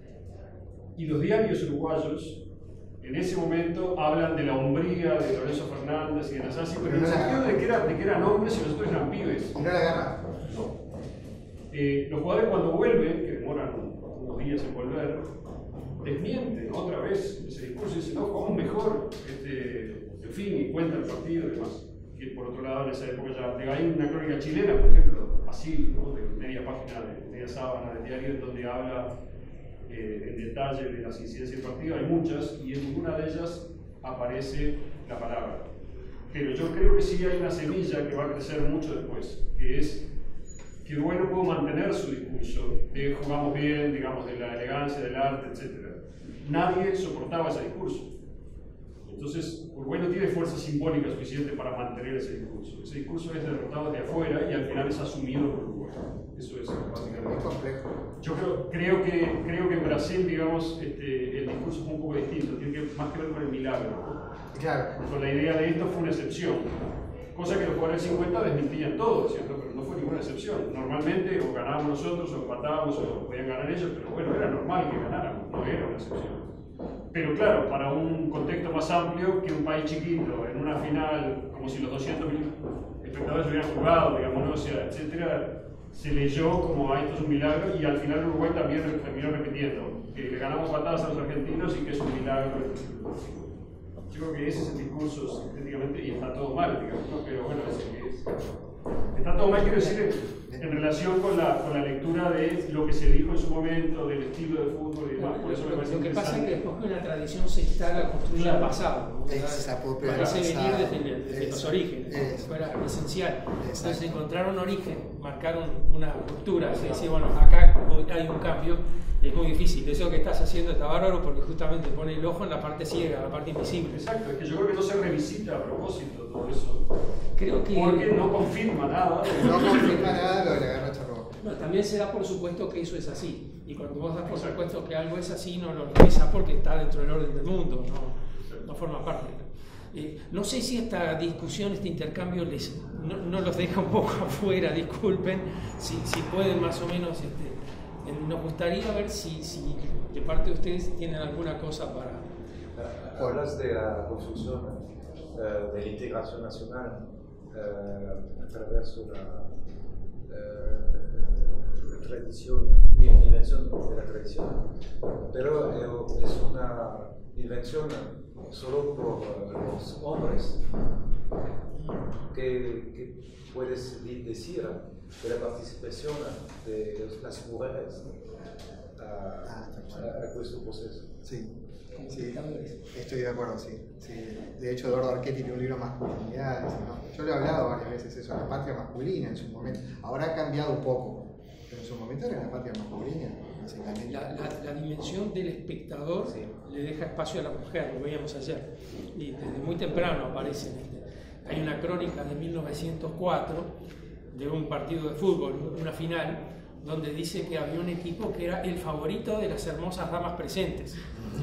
Y los diarios uruguayos en ese momento hablan de la hombría de Lorenzo Fernández y de Asasi, pero en el sentido de que, era, de que eran hombres y nosotros eran pibes. ¿Y no la garra? No. Eh, los jugadores cuando vuelven, que demoran unos días en volver, desmienten otra vez ese discurso y dicen, no, jugamos mejor, este, en fin, y cuenta el partido y demás. Que por otro lado, en esa época ya hay una crónica chilena, por ejemplo, así, ¿no? De media página, de media sábana de diario, en donde habla eh, en detalle de las incidencias del partido. Hay muchas, y en ninguna de ellas aparece la palabra. Pero yo creo que sí hay una semilla que va a crecer mucho después, que es que Uruguay no pudo mantener su discurso de jugamos bien, digamos, de la elegancia, del arte, etcétera. Nadie soportaba ese discurso. Entonces, Uruguay no tiene fuerza simbólica suficiente para mantener ese discurso. Ese discurso es derrotado desde afuera y al final es asumido por Uruguay. Eso es básicamente. Muy complejo. Yo creo, creo, que, creo que en Brasil, digamos, este, el discurso fue un poco distinto, tiene que, más que ver con el milagro. Claro. Con la idea de esto fue una excepción. Cosa que los jugadores del cincuenta desmentían todo, ¿cierto? Pero no fue ninguna excepción. Normalmente o ganábamos nosotros, o empatábamos, o podían ganar ellos, pero bueno, era normal que ganáramos, no era una excepción. Pero claro, para un contexto más amplio, que un país chiquito, en una final, como si los doscientos mil espectadores hubieran jugado, digamos, ¿no? O sea, etcétera, se leyó como, ah, esto es un milagro, y al final Uruguay también terminó repitiendo, que le ganamos patadas a los argentinos y que es un milagro. Yo creo que ese es el discurso sintéticamente, y está todo mal, digamos, ¿no? Pero bueno, es el que es. Está todo mal, quiero decir, en relación con la, con la lectura de lo que se dijo en su momento, del estilo de fútbol y demás. Por eso me parece lo que pasa es que interesante. después que una tradición se instala, construye el pasado. Se apropia del Parece venir pasado. desde, desde los Eso, orígenes, como eso. si fuera esencial. Entonces Exacto. encontrar un origen, marcar un- una ruptura, así decir, bueno, acá hay un cambio, es muy difícil. Eso que estás haciendo está bárbaro porque justamente pone el ojo en la parte ciega, la parte invisible. Exacto, es que yo creo que no se revisita a propósito todo eso. Creo que Porque no confirma nada. No confirma nada lo de la guerra charrúa. no, también se da por supuesto que eso es así. Y cuando vos das por supuesto que algo es así, no lo revisas porque está dentro del orden del mundo, no, no forma parte. Eh, no sé si esta discusión, este intercambio, les, no, no los deja un poco afuera, disculpen, si, si pueden más o menos. Este, eh, nos gustaría ver si, si de parte de ustedes tienen alguna cosa para. Hablas de la construcción eh, de la integración nacional eh, a través de la, eh, la tradición, mi invención de la tradición, pero eh, es una invención solo por eh, los hombres que, que puedes decir de la participación de las mujeres a, a, a questo proceso. Sí, sí, estoy de acuerdo, sí, sí. De hecho, Eduardo Archetti tiene un libro Masculinidades, ¿no? Yo le he hablado varias veces eso, la patria masculina en su momento. Ahora ha cambiado un poco, pero en su momento era la patria masculina, básicamente. La, la, la dimensión del espectador Sí. le deja espacio a la mujer, lo veíamos ayer. Y desde muy temprano aparecen. Este, hay una crónica de mil novecientos cuatro de un partido de fútbol, una final, donde dice que había un equipo que era el favorito de las hermosas damas presentes.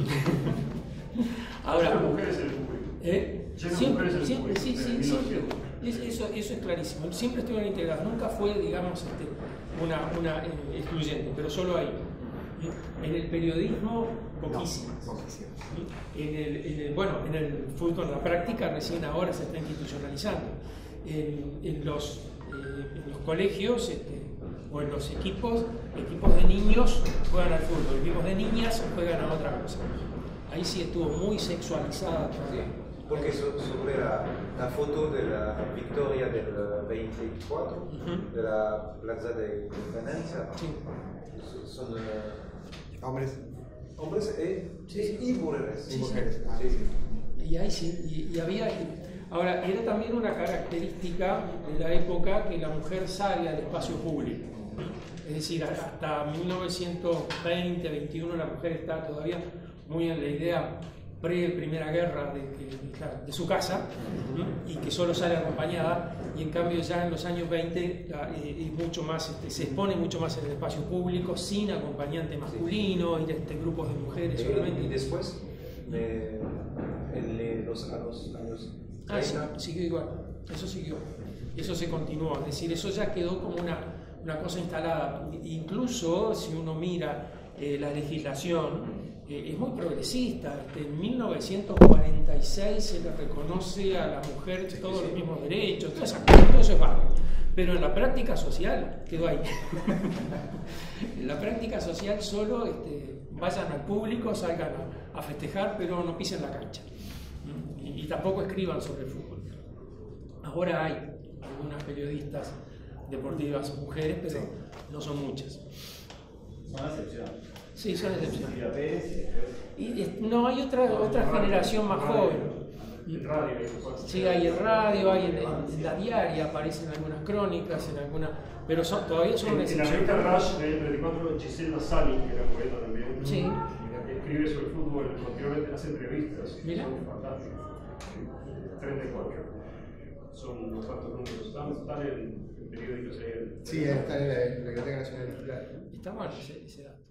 Ahora, Lleno de mujeres en el público. ¿eh? Lleno de siempre, mujeres en el siempre, público, sí, en sí, mil siempre. novecientos. Es- Eso, eso es clarísimo. Siempre estuvieron integradas. Nunca fue, digamos, este, una, una eh, excluyente, pero solo ahí. En el periodismo, poquísimas. No, poquísimas. En el, en el- bueno, en el fútbol, en la práctica, recién ahora se está institucionalizando. En, en los, eh, en los colegios este, o en los equipos, equipos de niños juegan al fútbol, equipos de niñas juegan a otra cosa. Ahí sí estuvo muy sexualizada. Sí, porque so- sobre la, la foto de la victoria del veinticuatro Ujú. de la Plaza de Independencia, Sí. so- son eh, Hombres hombres y, Sí. y mujeres. y mujeres. Ah, Sí. sí. Y ahí sí, y, y había. Ahora, era también una característica de la época que la mujer sale al espacio público. Es decir, hasta mil novecientos veinte, veintiuno la mujer está todavía muy en la idea pre-primera guerra de, que, de su casa, ¿no? Y que solo sale acompañada, y en cambio ya en los años veinte la, eh, es mucho más, este, se expone mucho más en el espacio público, sin acompañante masculino, ir a este, grupos de mujeres Y, solamente. y después, de, en le- los años, años Ah, sí, treinta, siguió igual, eso siguió, eso se continuó, es decir, eso ya quedó como una, una cosa instalada. Incluso si uno mira eh, la legislación, eh, es muy progresista. Este, en mil novecientos cuarenta y seis se le reconoce a la mujer todos los mismos derechos, todas esas cosas, todo eso es bárbaro. Pero en la práctica social quedó ahí. En la práctica social solo este, vayan al público, salgan a, a festejar, pero no pisen la cancha. y, y tampoco escriban sobre el fútbol. Ahora hay algunas periodistas deportivas mujeres, pero sí, no son muchas. Son excepciones. Sí, son excepciones. Silvia Pérez y Y no, hay otra, otra generación más joven. En radio, sí, hay en radio, hay en, en, en la diaria, aparecen algunas crónicas, en algunas, pero son, todavía son una excepción. En la revista Rush del treinta y cuatro, Giselle Saling, que era poeta también, sí, escribe sobre fútbol, continuamente hace entrevistas, mira, son fantásticas. treinta y cuatro, son unos cuantos números, están, están en, en periódicos ahí. Sí, están en la Biblioteca Nacional Digital. Está mal ese, ese dato.